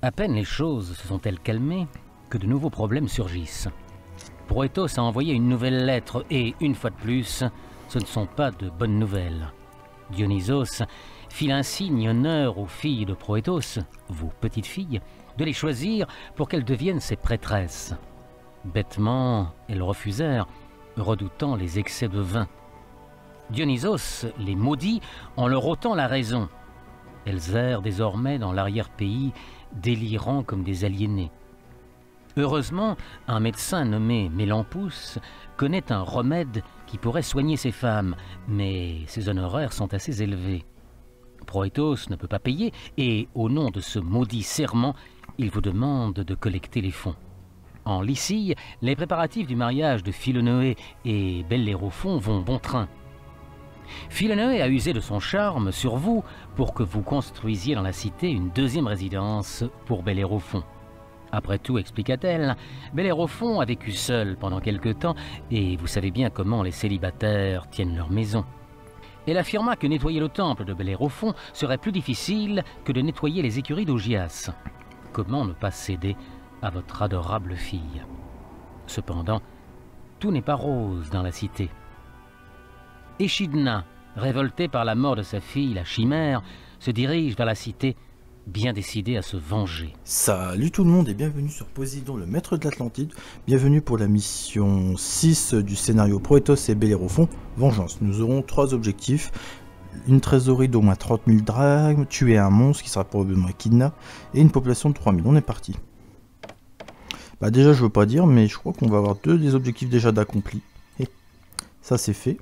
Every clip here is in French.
À peine les choses se sont-elles calmées que de nouveaux problèmes surgissent. Proétos a envoyé une nouvelle lettre et, une fois de plus, ce ne sont pas de bonnes nouvelles. Dionysos fit l'insigne honneur aux filles de Proétos, vous petites filles, de les choisir pour qu'elles deviennent ses prêtresses. Bêtement, elles refusèrent, redoutant les excès de vin. Dionysos les maudit en leur ôtant la raison. Elles errent désormais dans l'arrière-pays, délirant comme des aliénés. Heureusement, un médecin nommé Mélampous connaît un remède qui pourrait soigner ces femmes, mais ses honoraires sont assez élevés. Proétos ne peut pas payer et, au nom de ce maudit serment, il vous demande de collecter les fonds. En Lycie, les préparatifs du mariage de Philonoé et Bellérophon vont bon train. Philonoé a usé de son charme sur vous pour que vous construisiez dans la cité une deuxième résidence pour Bellérophon. Après tout, expliqua-t-elle, Bellérophon a vécu seul pendant quelque temps et vous savez bien comment les célibataires tiennent leur maison. Elle affirma que nettoyer le temple de Bellérophon serait plus difficile que de nettoyer les écuries d'Augias. Comment ne pas céder à votre adorable fille? Cependant, tout n'est pas rose dans la cité. Échidna, révolté par la mort de sa fille, la chimère, se dirige vers la cité, bien décidé à se venger. Salut tout le monde et bienvenue sur Poséidon, le maître de l'Atlantide. Bienvenue pour la mission 6 du scénario Proétos et Bellérophon, Vengeance. Nous aurons 3 objectifs. Une trésorerie d'au moins 30 000 drachmes, tuer un monstre qui sera probablement Échidna, et une population de 3 000. On est parti. Bah déjà je veux pas dire, mais je crois qu'on va avoir 2 des objectifs déjà d'accomplis. Et ça c'est fait.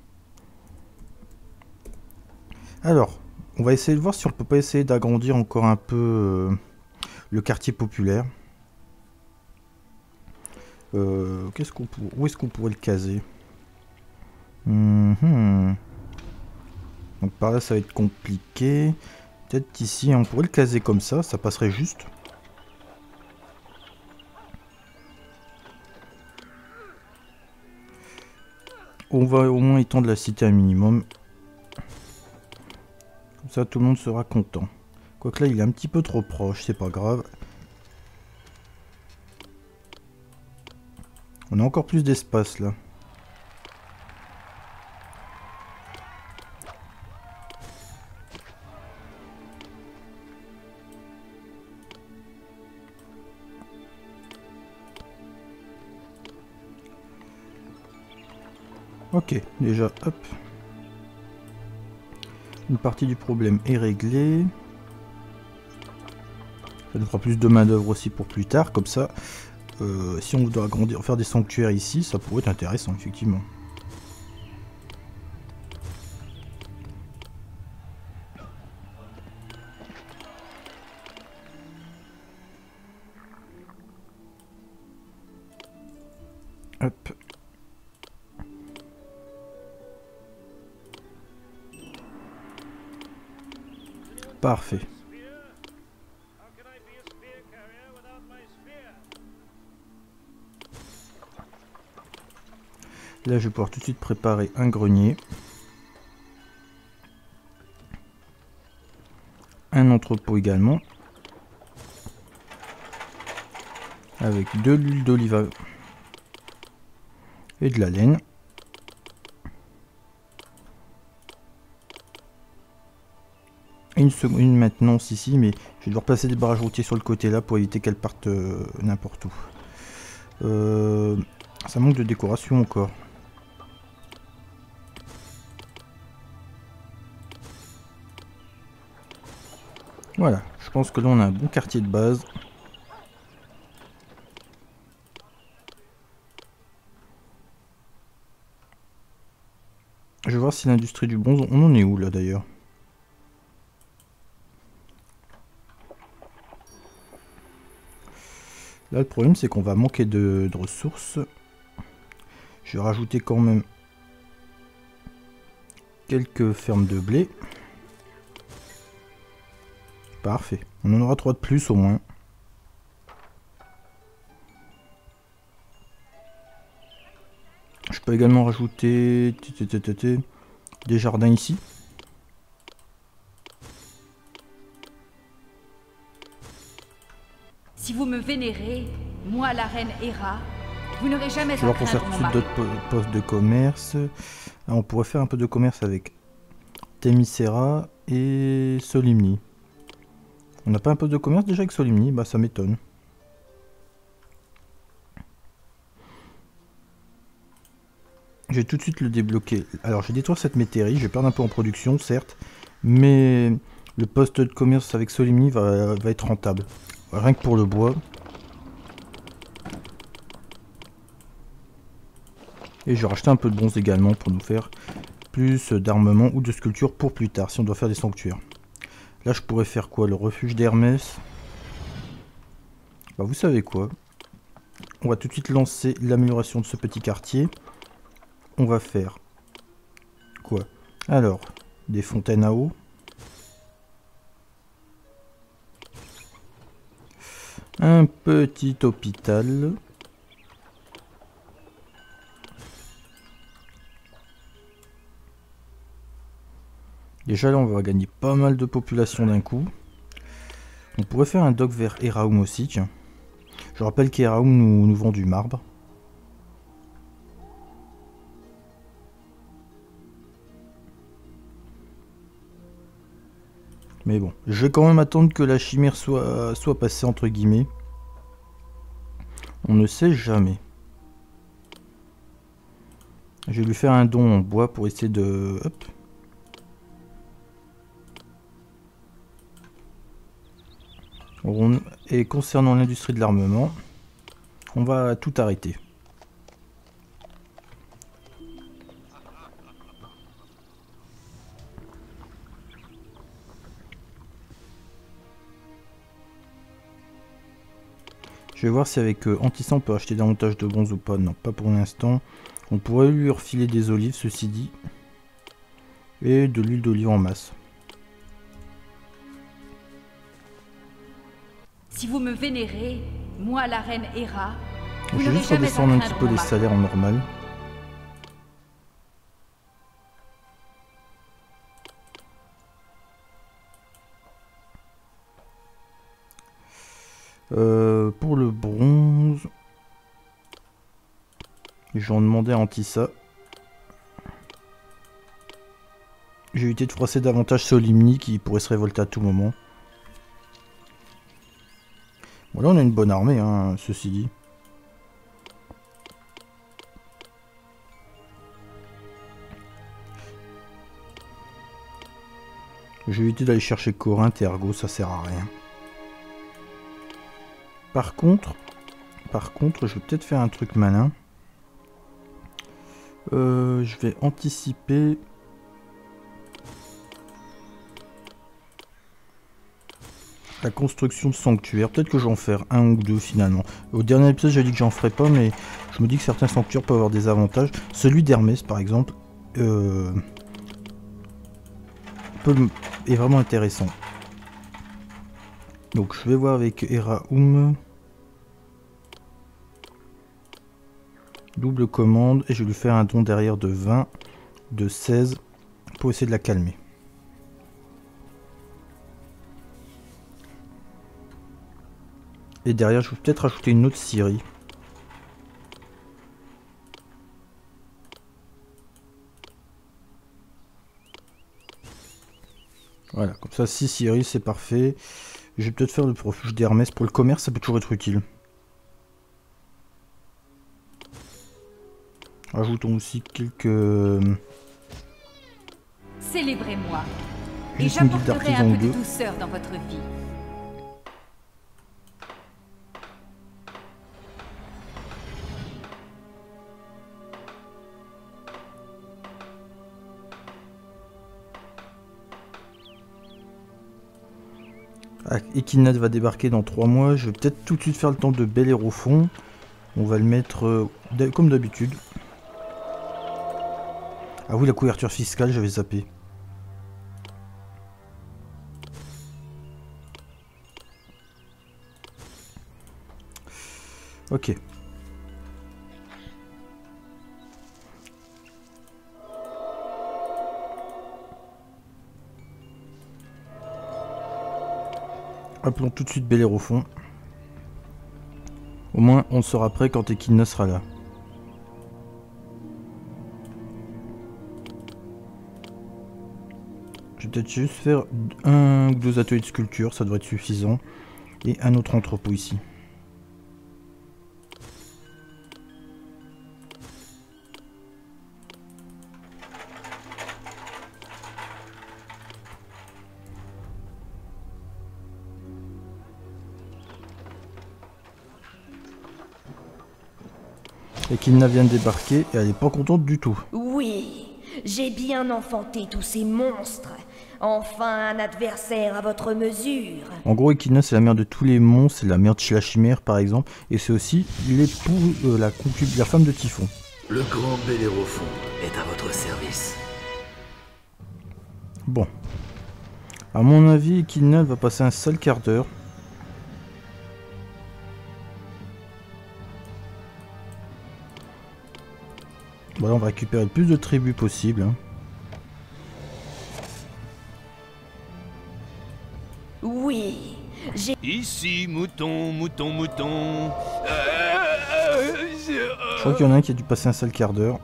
Alors, on va essayer de voir si on peut pas essayer d'agrandir encore un peu le quartier populaire. Où est-ce qu'on pourrait le caser? Donc par là ça va être compliqué. Peut-être ici on pourrait le caser comme ça passerait juste. On va au moins étendre la cité un minimum. Comme ça tout le monde sera content. Quoique là il est un petit peu trop proche, c'est pas grave. On a encore plus d'espace là. Ok, déjà, hop. Une partie du problème est réglée. Ça nous fera plus de main d'œuvre aussi pour plus tard, comme ça. Si on doit agrandir, faire des sanctuaires ici, ça pourrait être intéressant, effectivement. Hop. Parfait. Là, je vais pouvoir tout de suite préparer un grenier. Un entrepôt également. Avec de l'huile d'olive et de la laine. Une maintenance ici, mais je vais devoir placer des barrages routiers sur le côté là pour éviter qu'elles partent n'importe où. Ça manque de décoration encore. Voilà, je pense que là on a un bon quartier de base. Je vais voir si l'industrie du bronze, on en est où là d'ailleurs? Là le problème c'est qu'on va manquer de ressources. Je vais rajouter quand même quelques fermes de blé. Parfait, on en aura 3 de plus au moins. Je peux également rajouter des jardins ici. Si vous me vénérez, moi la reine Hera, vous n'aurez jamais Je vais à voir pour faire craindre tout mon de suite mari. d'autres postes de commerce. Ah, on pourrait faire un peu de commerce avec Themyscira et Solimni. On n'a pas un poste de commerce déjà avec Solimni? Bah ça m'étonne. Je vais tout de suite le débloquer. Alors je vais détruire cette métairie, je vais perdre un peu en production certes, mais le poste de commerce avec Solimni va être rentable. Rien que pour le bois. Et je vais racheter un peu de bronze également pour nous faire plus d'armement ou de sculpture pour plus tard si on doit faire des sanctuaires. Là je pourrais faire quoi? Le refuge d'Hermès. Bah vous savez quoi? On va tout de suite lancer l'amélioration de ce petit quartier. On va faire quoi? Alors, des fontaines à eau. Un petit hôpital. Déjà là on va gagner pas mal de population d'un coup. On pourrait faire un dock vers Eraum aussi, tiens. Je rappelle qu'Eraum nous vend du marbre. Mais bon, je vais quand même attendre que la chimère soit passée entre guillemets. On ne sait jamais. Je vais lui faire un don en bois pour essayer de... Hop. Et concernant l'industrie de l'armement, on va tout arrêter. Je vais voir si avec Antissa on peut acheter davantage de bronze ou pas. Non, pas pour l'instant. On pourrait lui refiler des olives, ceci dit. Et de l'huile d'olive en masse. Si vous me vénérez, moi la reine Hera, Je vous vais n'aurez juste jamais à redescendre un petit craindre peu mon les mari. salaires en normal. Pour le bronze, je vais en demander à Antissa. J'ai évité de froisser davantage Solimni qui pourrait se révolter à tout moment. Bon là on a une bonne armée, hein, ceci dit. J'ai évité d'aller chercher Corinthe et Argos, ça sert à rien. Par contre, je vais peut-être faire un truc malin. Je vais anticiper... la construction de sanctuaires. Peut-être que j'en ferai un ou deux finalement. Au dernier épisode, j'ai dit que j'en ferai pas, mais je me dis que certains sanctuaires peuvent avoir des avantages. Celui d'Hermès, par exemple, est vraiment intéressant. Donc, je vais voir avec Eraum. Double commande. Et je vais lui faire un don derrière de 20, de 16, pour essayer de la calmer. Et derrière, je vais peut-être rajouter une autre scierie. Voilà, comme ça, 6 scieries, c'est parfait. Je vais peut-être faire le refuge d'Hermès. Pour le commerce, ça peut toujours être utile. Rajoutons aussi quelques... Célébrez-moi, et juste une guilde j'apporterai d'artisans un ou peu de deux. douceur dans votre vie. Ah, Equinat va débarquer dans 3 mois. Je vais peut-être tout de suite faire le temps de Bellérophon. On va le mettre comme d'habitude. Ah oui, la couverture fiscale, j'avais zappé. Ok. Appelons tout de suite Bellérophon. Au moins, on sera prêt quand Echidna sera là. Je vais peut-être juste faire 1 ou 2 ateliers de sculpture, ça devrait être suffisant. Et un autre entrepôt ici. Echidna vient de débarquer et elle est pas contente du tout. Oui, j'ai bien enfanté tous ces monstres. Enfin un adversaire à votre mesure. En gros, Echidna c'est la mère de tous les monstres, c'est la mère de la chimère par exemple, et c'est aussi l'époux, la femme de Typhon. Le grand Bellérophon est à votre service. Bon. À mon avis, Echidna elle va passer un sale quart d'heure. Voilà, on va récupérer le plus de tribus possible. Hein. Oui, j'ai... Ici, mouton, mouton, mouton. Je crois qu'il y en a un qui a dû passer un sale quart d'heure.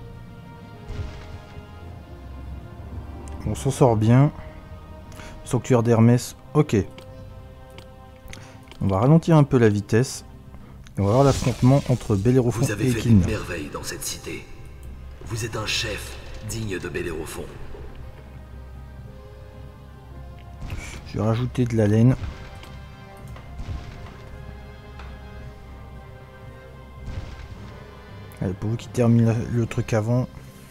On s'en sort bien. Sanctuaire d'Hermès, ok. On va ralentir un peu la vitesse. Et on va voir l'affrontement entre Bellérophon Vous et avez fait des Echidna. merveilles dans cette cité. Vous êtes un chef digne de Bellérophon. Je vais rajouter de la laine. Allez, pour vous qui termine le truc avant.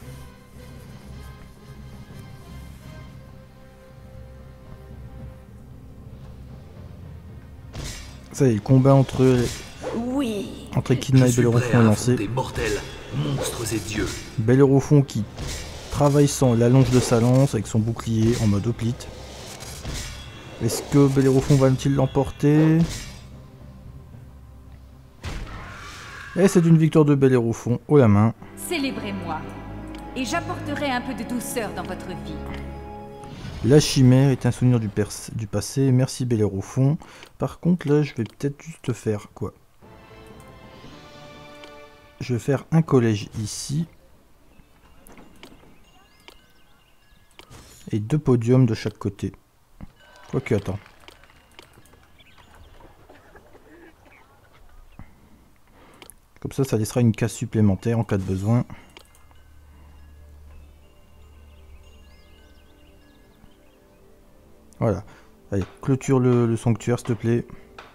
Ça y est, le combat entre Oui, Echidna Je et suis Bellérophon prêt est à lancé. affronter mortels, monstres et dieux. Bellérophon qui travaille sans la longe de sa lance avec son bouclier en mode hoplite. Est-ce que Bellérophon va-t-il l'emporter? Et c'est une victoire de Bellérophon haut la main. Célébrez-moi, et j'apporterai un peu de douceur dans votre vie. La chimère est un souvenir du passé. Merci Bellérophon. Par contre là je vais peut-être juste faire quoi? Je vais faire un collège ici. Et 2 podiums de chaque côté. Quoique attends. Comme ça laissera une case supplémentaire en cas de besoin. Voilà. Allez, clôture le sanctuaire, s'il te plaît.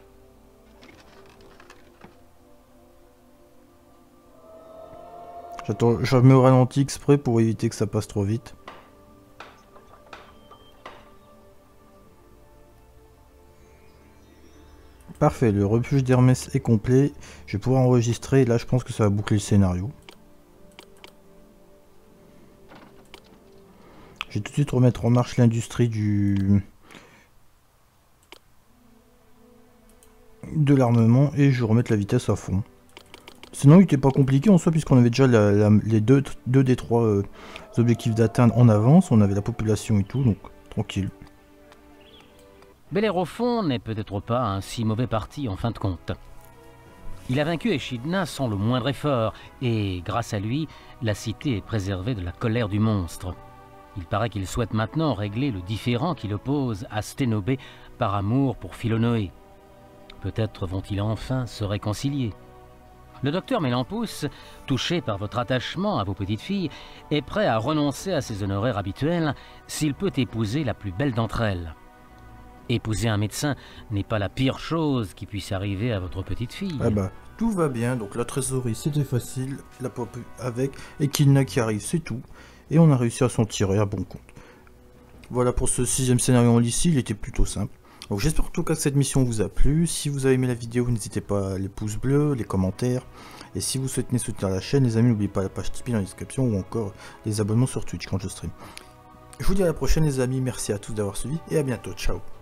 Je me ralentis exprès pour éviter que ça passe trop vite. Parfait, le refuge d'Hermès est complet. Je vais pouvoir enregistrer. Là, je pense que ça va boucler le scénario. Je vais tout de suite remettre en marche l'industrie de l'armement et je vais remettre la vitesse à fond. Sinon, il n'était pas compliqué en soi, puisqu'on avait déjà les deux des 3 objectifs d'atteindre en avance. On avait la population et tout, donc tranquille. Bellérophon n'est peut-être pas un si mauvais parti en fin de compte. Il a vaincu Echidna sans le moindre effort, et grâce à lui, la cité est préservée de la colère du monstre. Il paraît qu'il souhaite maintenant régler le différend qui l'oppose à Sténobé par amour pour Philonoé. Peut-être vont-ils enfin se réconcilier. Le docteur Mélampous, touché par votre attachement à vos petites filles, est prêt à renoncer à ses honoraires habituels s'il peut épouser la plus belle d'entre elles. Épouser un médecin n'est pas la pire chose qui puisse arriver à votre petite fille. Ah bah, tout va bien, donc la trésorerie c'était facile, la pop avec Echidna qui arrive, c'est tout. Et on a réussi à s'en tirer à bon compte. Voilà pour ce 6e scénario en licie, il était plutôt simple. Donc j'espère en tout cas que cette mission vous a plu. Si vous avez aimé la vidéo, n'hésitez pas à les pouces bleus, les commentaires. Et si vous souhaitez soutenir la chaîne, les amis, n'oubliez pas la page Tipeee dans la description ou encore les abonnements sur Twitch quand je stream. Je vous dis à la prochaine les amis, merci à tous d'avoir suivi et à bientôt, ciao.